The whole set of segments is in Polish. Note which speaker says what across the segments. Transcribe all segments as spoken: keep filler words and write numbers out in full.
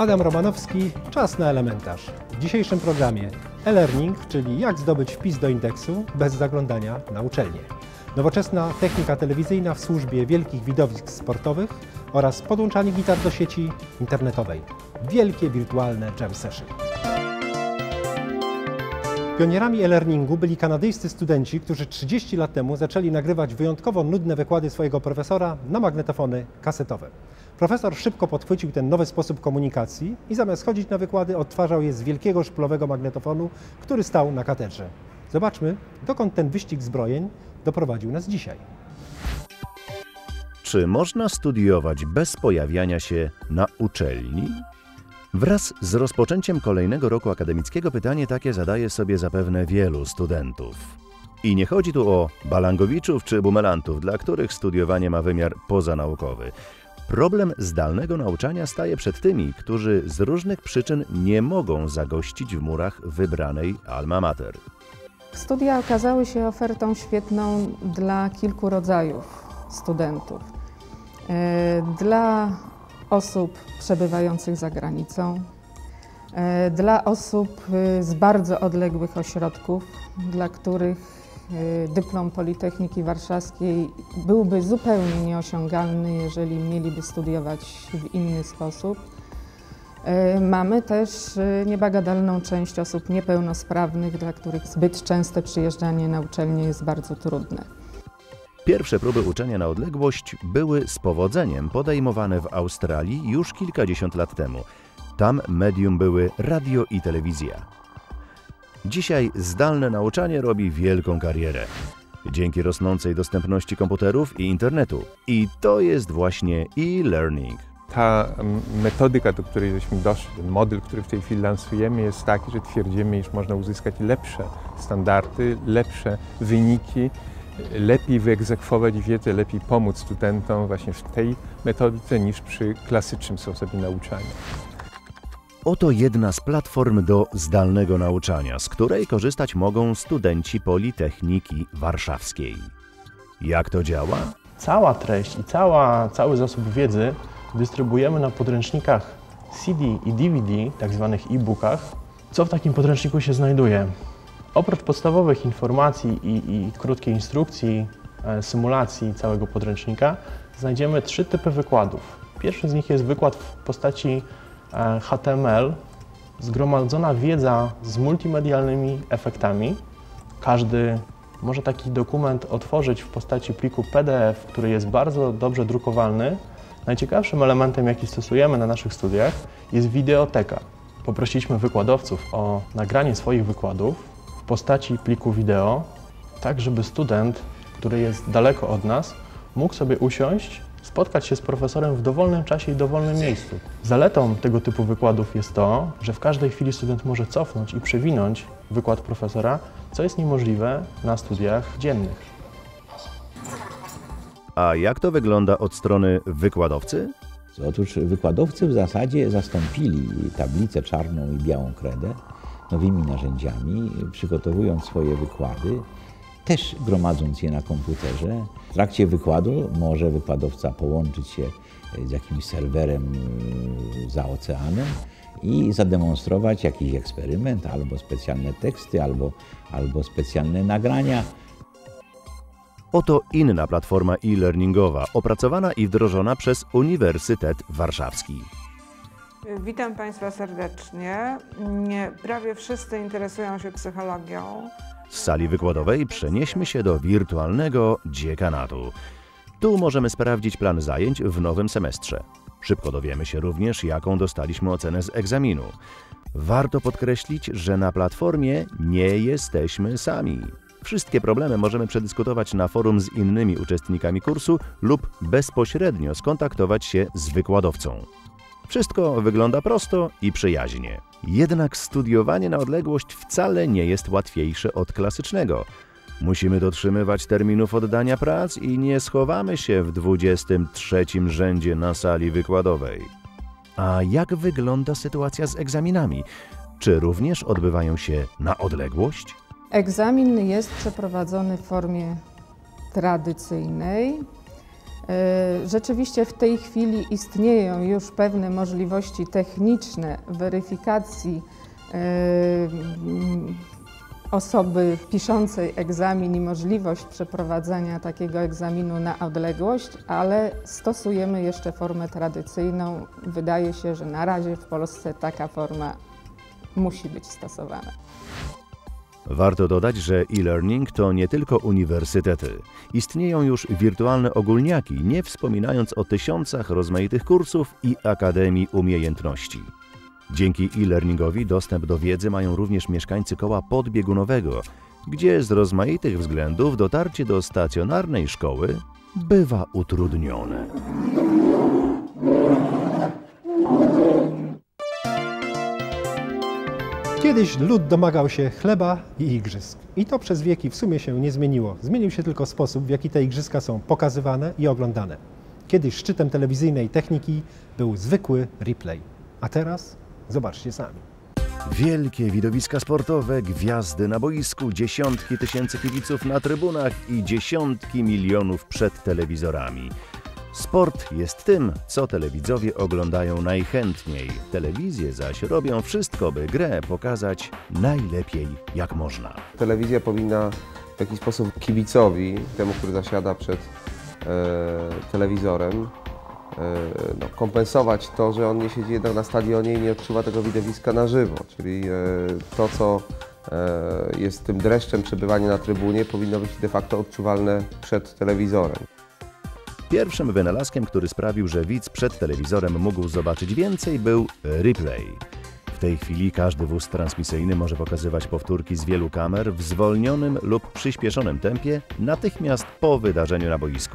Speaker 1: Adam Romanowski, czas na elementarz. W dzisiejszym programie e-learning, czyli jak zdobyć wpis do indeksu bez zaglądania na uczelnię. Nowoczesna technika telewizyjna w służbie wielkich widowisk sportowych oraz podłączanie gitar do sieci internetowej. Wielkie wirtualne jam session. Pionierami e-learningu byli kanadyjscy studenci, którzy trzydzieści lat temu zaczęli nagrywać wyjątkowo nudne wykłady swojego profesora na magnetofony kasetowe. Profesor szybko podchwycił ten nowy sposób komunikacji i zamiast chodzić na wykłady, odtwarzał je z wielkiego szpulowego magnetofonu, który stał na katedrze. Zobaczmy, dokąd ten wyścig zbrojeń doprowadził nas dzisiaj.
Speaker 2: Czy można studiować bez pojawiania się na uczelni? Wraz z rozpoczęciem kolejnego roku akademickiego pytanie takie zadaje sobie zapewne wielu studentów. I nie chodzi tu o balangowiczów czy bumelantów, dla których studiowanie ma wymiar pozanaukowy. Problem zdalnego nauczania staje przed tymi, którzy z różnych przyczyn nie mogą zagościć w murach wybranej alma mater.
Speaker 3: Studia okazały się ofertą świetną dla kilku rodzajów studentów. Dla osób przebywających za granicą, dla osób z bardzo odległych ośrodków, dla których dyplom Politechniki Warszawskiej byłby zupełnie nieosiągalny, jeżeli mieliby studiować w inny sposób. Mamy też niebagatelną część osób niepełnosprawnych, dla których zbyt częste przyjeżdżanie na uczelnię jest bardzo trudne.
Speaker 2: Pierwsze próby uczenia na odległość były z powodzeniem podejmowane w Australii już kilkadziesiąt lat temu. Tam medium były radio i telewizja. Dzisiaj zdalne nauczanie robi wielką karierę. Dzięki rosnącej dostępności komputerów i internetu. I to jest właśnie e-learning.
Speaker 4: Ta metodyka, do której żeśmy doszli, ten model, który w tej chwili lansujemy, jest taki, że twierdzimy, iż można uzyskać lepsze standardy, lepsze wyniki, lepiej wyegzekwować wiedzę, lepiej pomóc studentom właśnie w tej metodyce niż przy klasycznym sposobie nauczania.
Speaker 2: Oto jedna z platform do zdalnego nauczania, z której korzystać mogą studenci Politechniki Warszawskiej. Jak to działa?
Speaker 5: Cała treść i cała, cały zasób wiedzy dystrybuujemy na podręcznikach C D i D V D, tak zwanych e-bookach. Co w takim podręczniku się znajduje? Oprócz podstawowych informacji i, i krótkiej instrukcji, e, symulacji całego podręcznika, znajdziemy trzy typy wykładów. Pierwszy z nich jest wykład w postaci e, H T M L, zgromadzona wiedza z multimedialnymi efektami. Każdy może taki dokument otworzyć w postaci pliku P D F, który jest bardzo dobrze drukowalny. Najciekawszym elementem, jaki stosujemy na naszych studiach, jest wideoteka. Poprosiliśmy wykładowców o nagranie swoich wykładów w postaci pliku wideo, tak żeby student, który jest daleko od nas, mógł sobie usiąść, spotkać się z profesorem w dowolnym czasie i dowolnym miejscu. Zaletą tego typu wykładów jest to, że w każdej chwili student może cofnąć i przewinąć wykład profesora, co jest niemożliwe na studiach dziennych.
Speaker 2: A jak to wygląda od strony wykładowcy?
Speaker 6: Otóż wykładowcy w zasadzie zastąpili tablicę czarną i białą kredę nowymi narzędziami, przygotowując swoje wykłady, też gromadząc je na komputerze. W trakcie wykładu może wykładowca połączyć się z jakimś serwerem za oceanem i zademonstrować jakiś eksperyment, albo specjalne teksty, albo, albo specjalne nagrania.
Speaker 2: Oto inna platforma e-learningowa, opracowana i wdrożona przez Uniwersytet Warszawski.
Speaker 7: Witam Państwa serdecznie. Prawie wszyscy interesują się psychologią.
Speaker 2: Z sali wykładowej przenieśmy się do wirtualnego dziekanatu. Tu możemy sprawdzić plan zajęć w nowym semestrze. Szybko dowiemy się również, jaką dostaliśmy ocenę z egzaminu. Warto podkreślić, że na platformie nie jesteśmy sami. Wszystkie problemy możemy przedyskutować na forum z innymi uczestnikami kursu lub bezpośrednio skontaktować się z wykładowcą. Wszystko wygląda prosto i przyjaźnie. Jednak studiowanie na odległość wcale nie jest łatwiejsze od klasycznego. Musimy dotrzymywać terminów oddania prac i nie schowamy się w dwudziestym trzecim rzędzie na sali wykładowej. A jak wygląda sytuacja z egzaminami? Czy również odbywają się na odległość?
Speaker 3: Egzamin jest przeprowadzony w formie tradycyjnej. Rzeczywiście w tej chwili istnieją już pewne możliwości techniczne weryfikacji osoby piszącej egzamin i możliwość przeprowadzania takiego egzaminu na odległość, ale stosujemy jeszcze formę tradycyjną. Wydaje się, że na razie w Polsce taka forma musi być stosowana.
Speaker 2: Warto dodać, że e-learning to nie tylko uniwersytety. Istnieją już wirtualne ogólniaki, nie wspominając o tysiącach rozmaitych kursów i akademii umiejętności. Dzięki e-learningowi dostęp do wiedzy mają również mieszkańcy koła podbiegunowego, gdzie z rozmaitych względów dotarcie do stacjonarnej szkoły bywa utrudnione.
Speaker 1: Kiedyś lud domagał się chleba i igrzysk. I to przez wieki w sumie się nie zmieniło. Zmienił się tylko sposób, w jaki te igrzyska są pokazywane i oglądane. Kiedyś szczytem telewizyjnej techniki był zwykły replay. A teraz zobaczcie sami.
Speaker 2: Wielkie widowiska sportowe, gwiazdy na boisku, dziesiątki tysięcy kibiców na trybunach i dziesiątki milionów przed telewizorami. Sport jest tym, co telewidzowie oglądają najchętniej. Telewizje zaś robią wszystko, by grę pokazać najlepiej jak można.
Speaker 8: Telewizja powinna w jakiś sposób kibicowi, temu, który zasiada przed e, telewizorem, e, no, kompensować to, że on nie siedzi jednak na stadionie i nie odczuwa tego widowiska na żywo. Czyli e, to, co e, jest tym dreszczem przebywania na trybunie, powinno być de facto odczuwalne przed telewizorem.
Speaker 2: Pierwszym wynalazkiem, który sprawił, że widz przed telewizorem mógł zobaczyć więcej, był replay. W tej chwili każdy wóz transmisyjny może pokazywać powtórki z wielu kamer w zwolnionym lub przyspieszonym tempie natychmiast po wydarzeniu na boisku.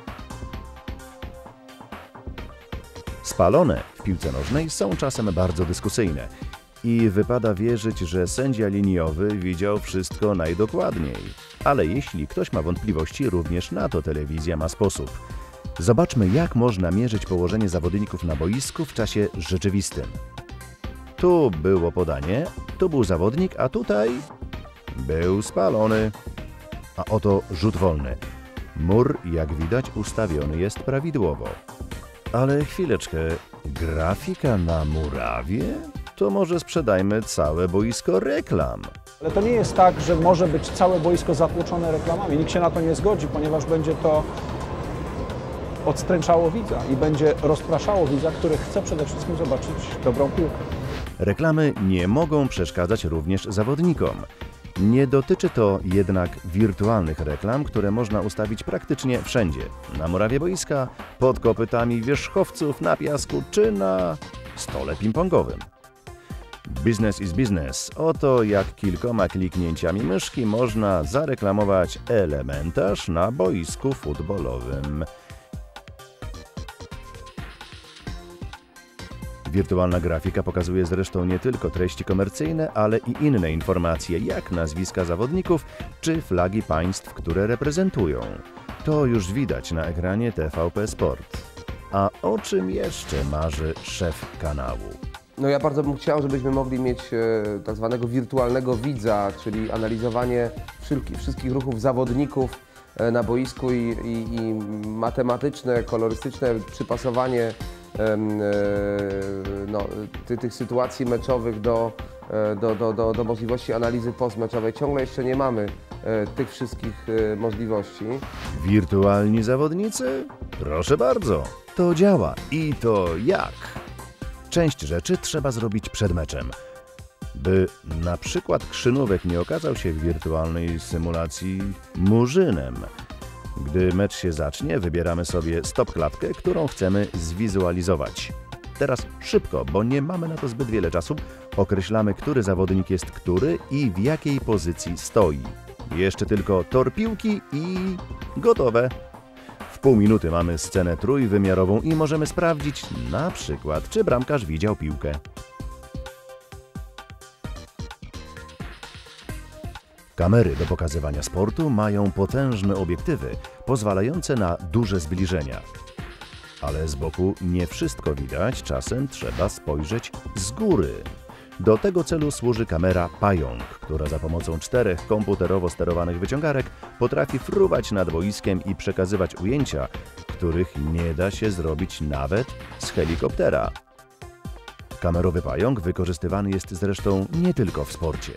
Speaker 2: Spalone w piłce nożnej są czasem bardzo dyskusyjne i wypada wierzyć, że sędzia liniowy widział wszystko najdokładniej. Ale jeśli ktoś ma wątpliwości, również na to telewizja ma sposób. Zobaczmy, jak można mierzyć położenie zawodników na boisku w czasie rzeczywistym. Tu było podanie, tu był zawodnik, a tutaj był spalony. A oto rzut wolny. Mur, jak widać, ustawiony jest prawidłowo. Ale chwileczkę, grafika na murawie? To może sprzedajmy całe boisko reklam.
Speaker 9: Ale to nie jest tak, że może być całe boisko zatłoczone reklamami. Nikt się na to nie zgodzi, ponieważ będzie to odstręczało widza i będzie rozpraszało widza, który chce przede wszystkim zobaczyć dobrą piłkę.
Speaker 2: Reklamy nie mogą przeszkadzać również zawodnikom. Nie dotyczy to jednak wirtualnych reklam, które można ustawić praktycznie wszędzie. Na murawie boiska, pod kopytami wierzchowców, na piasku czy na stole ping-pongowym. Business is business. Oto jak kilkoma kliknięciami myszki można zareklamować elementarz na boisku futbolowym. Wirtualna grafika pokazuje zresztą nie tylko treści komercyjne, ale i inne informacje, jak nazwiska zawodników czy flagi państw, które reprezentują. To już widać na ekranie T V P Sport. A o czym jeszcze marzy szef kanału?
Speaker 8: No ja bardzo bym chciał, żebyśmy mogli mieć e, tak zwanego wirtualnego widza, czyli analizowanie wszelki, wszystkich ruchów zawodników e, na boisku i, i, i matematyczne, kolorystyczne przypasowanie e, e, no, ty, tych sytuacji meczowych do, e, do, do, do, do możliwości analizy postmeczowej. Ciągle jeszcze nie mamy e, tych wszystkich e, możliwości.
Speaker 2: Wirtualni zawodnicy? Proszę bardzo, to działa i to jak? Część rzeczy trzeba zrobić przed meczem, by na przykład Krzynówek nie okazał się w wirtualnej symulacji murzynem. Gdy mecz się zacznie, wybieramy sobie stop-klatkę, którą chcemy zwizualizować. Teraz szybko, bo nie mamy na to zbyt wiele czasu, określamy, który zawodnik jest który i w jakiej pozycji stoi. Jeszcze tylko tor piłki i gotowe. W pół minuty mamy scenę trójwymiarową i możemy sprawdzić na przykład, czy bramkarz widział piłkę. Kamery do pokazywania sportu mają potężne obiektywy, pozwalające na duże zbliżenia. Ale z boku nie wszystko widać, czasem trzeba spojrzeć z góry. Do tego celu służy kamera Pająk, która za pomocą czterech komputerowo sterowanych wyciągarek potrafi fruwać nad boiskiem i przekazywać ujęcia, których nie da się zrobić nawet z helikoptera. Kamerowy pająk wykorzystywany jest zresztą nie tylko w sporcie.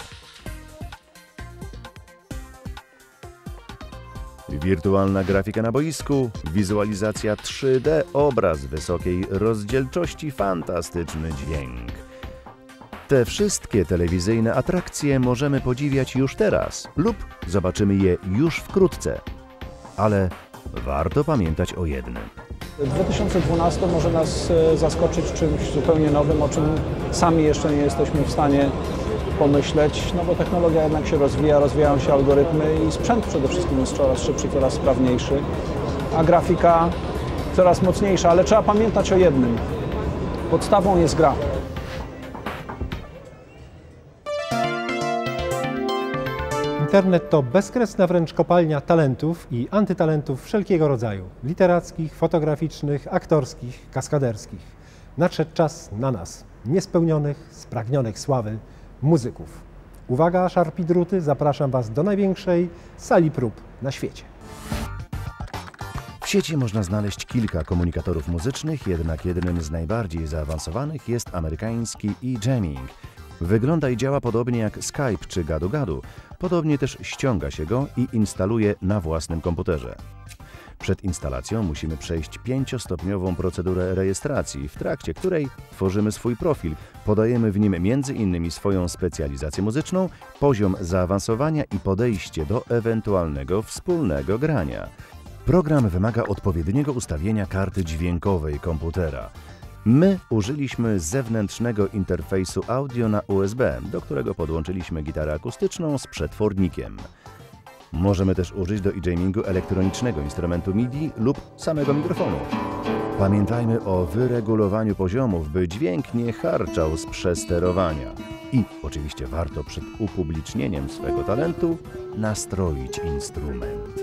Speaker 2: Wirtualna grafika na boisku, wizualizacja trzy D, obraz wysokiej rozdzielczości, fantastyczny dźwięk. Te wszystkie telewizyjne atrakcje możemy podziwiać już teraz lub zobaczymy je już wkrótce. Ale warto pamiętać o jednym.
Speaker 9: dwa tysiące dwunasty może nas zaskoczyć czymś zupełnie nowym, o czym sami jeszcze nie jesteśmy w stanie pomyśleć, no bo technologia jednak się rozwija, rozwijają się algorytmy i sprzęt przede wszystkim jest coraz szybszy, coraz sprawniejszy, a grafika coraz mocniejsza, ale trzeba pamiętać o jednym. Podstawą jest gra.
Speaker 1: Internet to bezkresna wręcz kopalnia talentów i antytalentów wszelkiego rodzaju. Literackich, fotograficznych, aktorskich, kaskaderskich. Nadszedł czas na nas, niespełnionych, spragnionych sławy muzyków. Uwaga, szarpi druty, zapraszam Was do największej sali prób na świecie.
Speaker 2: W sieci można znaleźć kilka komunikatorów muzycznych, jednak jednym z najbardziej zaawansowanych jest amerykański e-jamming. Wygląda i działa podobnie jak Skype czy gadu-gadu. Podobnie też ściąga się go i instaluje na własnym komputerze. Przed instalacją musimy przejść pięciostopniową procedurę rejestracji, w trakcie której tworzymy swój profil. Podajemy w nim między innymi swoją specjalizację muzyczną, poziom zaawansowania i podejście do ewentualnego wspólnego grania. Program wymaga odpowiedniego ustawienia karty dźwiękowej komputera. My użyliśmy zewnętrznego interfejsu audio na U S B, do którego podłączyliśmy gitarę akustyczną z przetwornikiem. Możemy też użyć do e-jammingu elektronicznego instrumentu MIDI lub samego mikrofonu. Pamiętajmy o wyregulowaniu poziomów, by dźwięk nie harczał z przesterowania. I oczywiście warto przed upublicznieniem swego talentu nastroić instrument.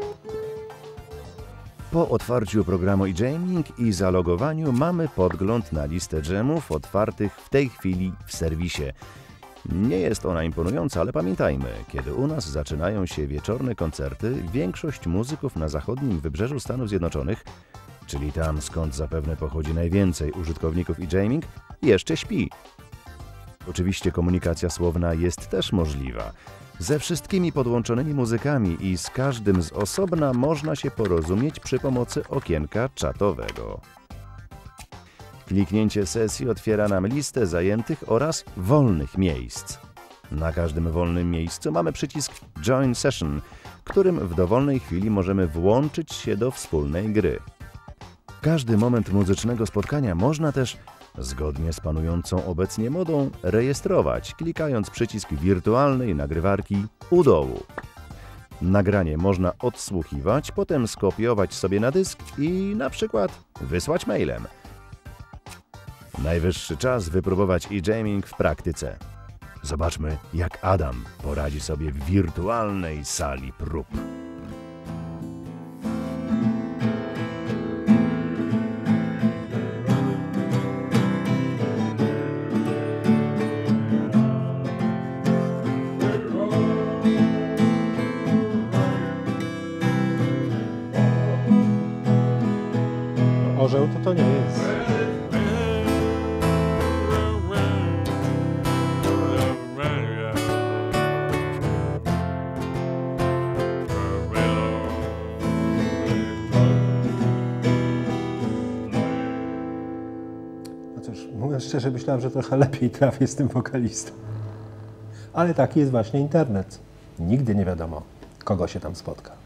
Speaker 2: Po otwarciu programu e-jamming i zalogowaniu mamy podgląd na listę dżemów otwartych w tej chwili w serwisie. Nie jest ona imponująca, ale pamiętajmy, kiedy u nas zaczynają się wieczorne koncerty, większość muzyków na zachodnim wybrzeżu Stanów Zjednoczonych, czyli tam skąd zapewne pochodzi najwięcej użytkowników e-jamming, jeszcze śpi. Oczywiście komunikacja słowna jest też możliwa. Ze wszystkimi podłączonymi muzykami i z każdym z osobna można się porozumieć przy pomocy okienka czatowego. Kliknięcie sesji otwiera nam listę zajętych oraz wolnych miejsc. Na każdym wolnym miejscu mamy przycisk Join Session, którym w dowolnej chwili możemy włączyć się do wspólnej gry. Każdy moment muzycznego spotkania można też, zgodnie z panującą obecnie modą, rejestrować, klikając przycisk wirtualnej nagrywarki u dołu. Nagranie można odsłuchiwać, potem skopiować sobie na dysk i na przykład wysłać mailem. Najwyższy czas wypróbować e-jamming w praktyce. Zobaczmy, jak Adam poradzi sobie w wirtualnej sali prób.
Speaker 1: Orzeł to to nie jest. No cóż, mówiąc szczerze, myślałem, że trochę lepiej trafię z tym wokalistą. Ale taki jest właśnie internet. Nigdy nie wiadomo, kogo się tam spotka.